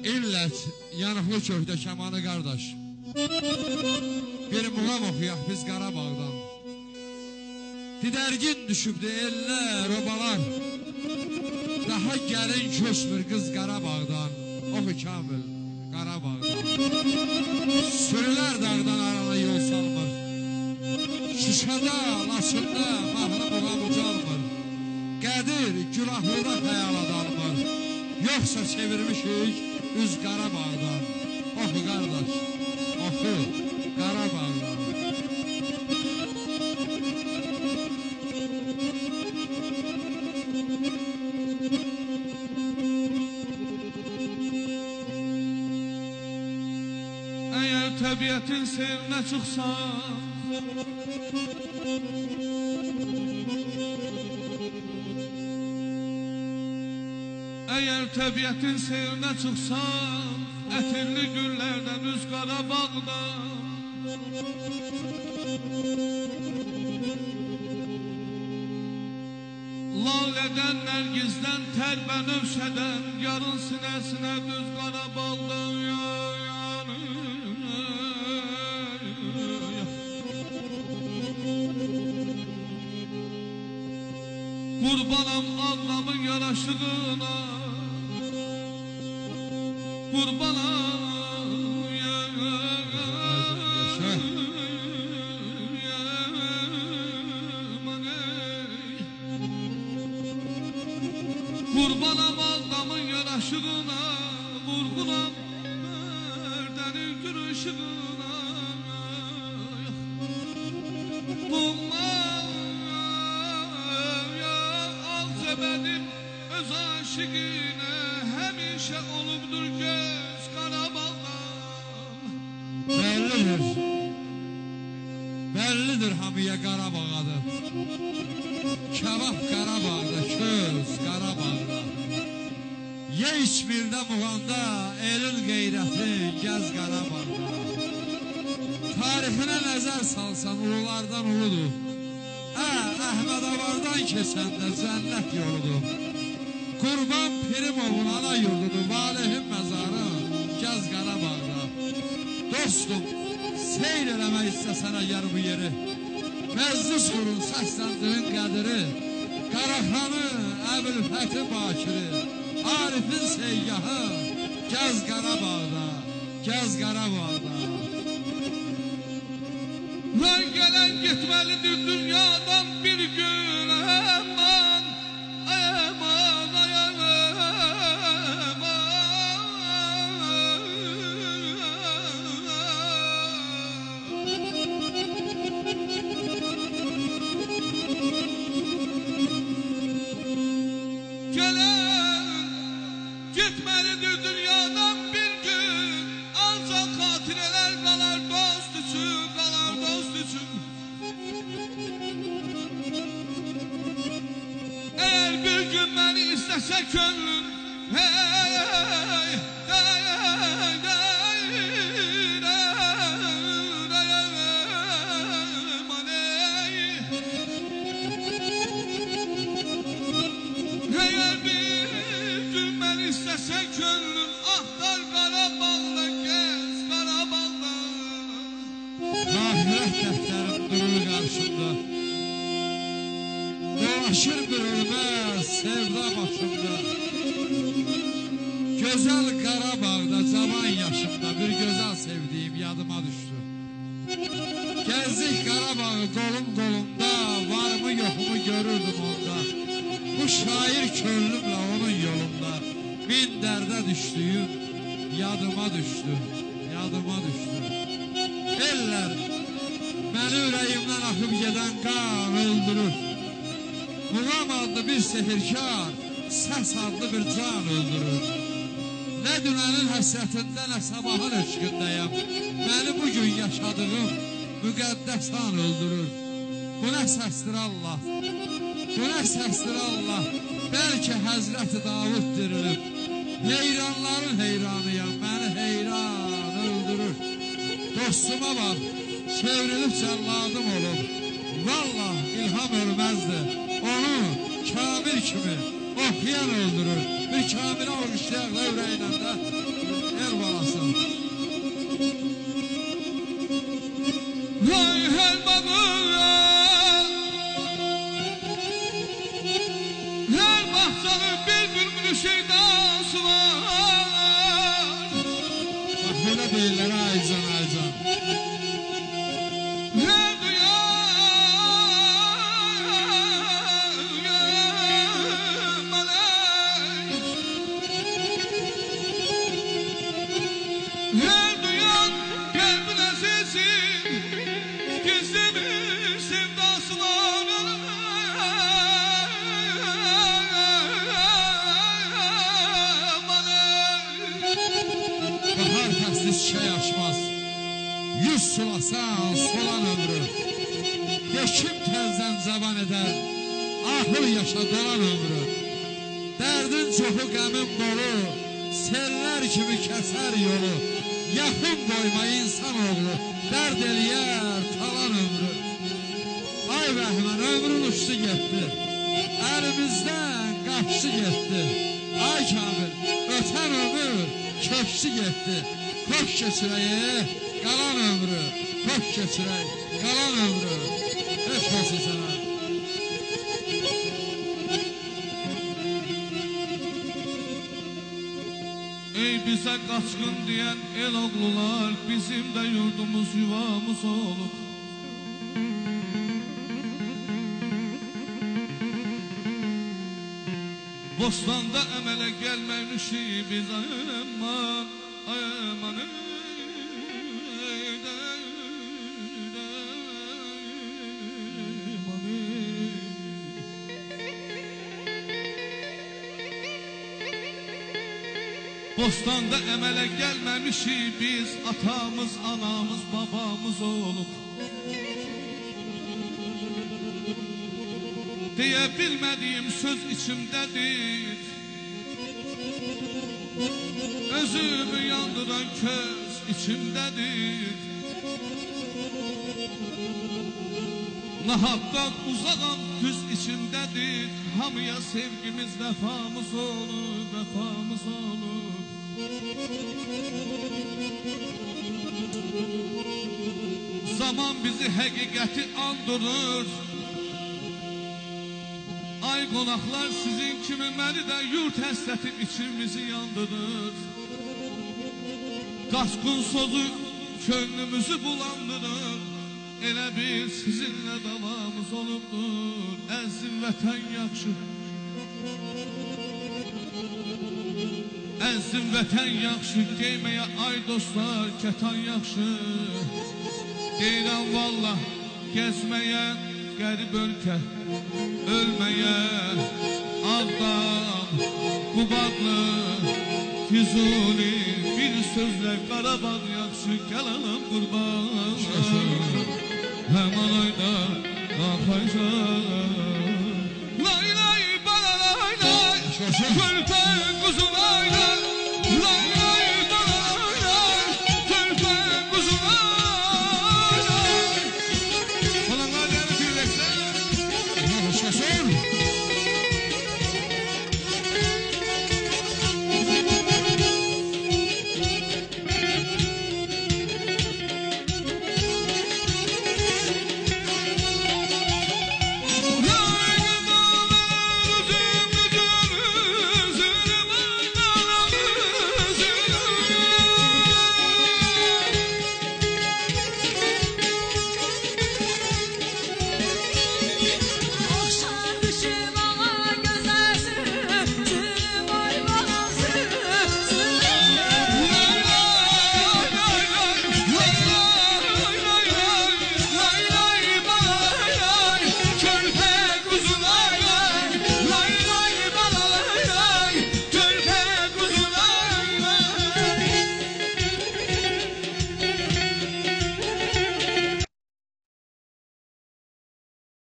İllət, yanıqlı köhdə kəmanı qardaş. Bir muğam oxuyaq biz Qarabağdan. Didərgin düşübdü ellər, obalar. Daha gəlin köçmür qız Qarabağdan. Oxu Kamil, Qarabağdan. Sürülər dağdan arana yol salmır. Şuşada, Laçında mahnı muğam ucalmır. Qədir, Gülahlıda xəyala dalmır. Yoxsa çevirmişik üz Qarabağdan. Oxu qardaş, oxu Qarabağdan. Əgər təbiətin seyrinə çıxsan, əgər təbiətin seyrinə çıxsan, ətirli güllərdən üz Qarabağdan. Lalədən, nərgizdən, tərbənövşədən, yarın sinəsinə düz Qarabağdan. Qurbanam Ağlamın yaraşığına, qurbanam Qurbanam Ağlamın yaraşığına, vurğunam Mərdənin gülüşüğünə. Benim öz aşıqinə həmişə olubdur göz Qarabağdan. Bəllidir hamıya Qarabağadır. Kebab Qarabağda, köz Qarabağda. Ye içmirdə muğanda, elin qeyrəti gəz Qarabağda. Tarixinə nəzər salsan ululardan uludur. Əhmədavardan keçəndə cənnət yoludur. Qurban Pirimovun ana yurdudur. Valihin məzarı gəz Qarabağda. Dostum, seyr eləmək istəsən əgər bu yeri, məclis qurun səsləndirin qədiri. Qaraxanı, Əbülfəti Bakiri, Arifin seyyahı gəz Qarabağda, gəz Qarabağda. Mən gələn getməlidir dünyadan bir gün. Əman, əman, əman. Gələn getməlidir dünyadan bir gün. Ancaq xatirələr qalar dost üçün, qalar dost üçün. Eğer bir gün beni istese könlün, hey, hey, hey, eğer bir gün beni istese könlün, ahtar Qarabağda, gez Qarabağda. Ahirət dəftərim durur qarşımda. Dolaşır bir ölməz sevda başımda. Gözəl Qarabağda, cavan yaşımda bir gözəl sevdiyim yadıma düşdü. Gəzdik Qarabağı qolum qolumda, varımı yoxumu görürdüm onda. Bu şair könlümlə onun yolunda, min dərdə düşdüyüm yadıma düşdü, yadıma düşdü. Eller məni ürəyimdən axıb gedən qan öldürür. Muğam adlı bir sehirkar, səs adlı bir can öldürür. Nə dünənin həsrətində, nə sabahın eşqindəyəm. Məni bugün yaşadığım müqəddəs an öldürür. Bu nə səsdir Allah, bu nə səsdir Allah. Bəlkə Həzrəti Davud dirilib. Heyranların heyranıyam, məni heyran öldürür. Dostuma bax, çevrilib cəlladım olub. Vallah İlham ölməzdi. Onu Kamil kimi oxuyan öldürür. Bir Kamil'e alkışlayakla yüreğinden de Hay her bağın, her bahçanın bir bülbülü şeydası var. Bak böyle deyirlər aycan aycan. Her dünya her duyan kalbin sesi gizli bir sevdası var. Bahar fəsli çiçək açmaz. Yüz sulasan solan ömrü. Dekim təzdən cavan edər. Ahıl yaşa dolan ömrü. Dərdin çoxu qəmin dolu. Seller kimi kəsər yolu. Yaxın qoyma insan oğlu. Dərd eləyər talan ömrü. Ay Bəhmən ömrün uçdu getdi. Əlimizdən qaçdı getdi. Ay Kamil ötən ömür keçdi getdi. Xoş keçirək qalan ömrü. Xoş keçirək qalan ömrü. Heç olsun sənə. Ey bize kaçkın diyen el oğlular, bizim de yurdumuz yuvamız olur. Bostanda emele gelmemişi biz aman, aman Bostanda emele gelmemişi biz, atamız, anamız, babamız olup. Diye bilmediğim söz içimdedir. Özümü yandıran köz içimdedir. Nahaktan uzağım düz içimdedir. Hamıya sevgimiz vefamız olur, vefamız olur. Zaman bizi hakikati andırır. Ay konaklar sizin kimi məni də yurt həsrətim içimizi yandırır. Qaçqın sözü könlümüzü bulandırır. Elə bir sizinlə davamız olubdur. Əzim vətən yaxşı, əzim vətən yaxşı, deyməyə ay dostlar kətan yaxşı. Deyirəm vallah gəzməyə qərib ölkə, ölməyə Ağdam, Qubadlı, Füzuli, bir sözlə Qarabağ yaxşı, gəl anam qurban. Həman ayda apaycan, lay lay bala lay lay, körpə quzu lay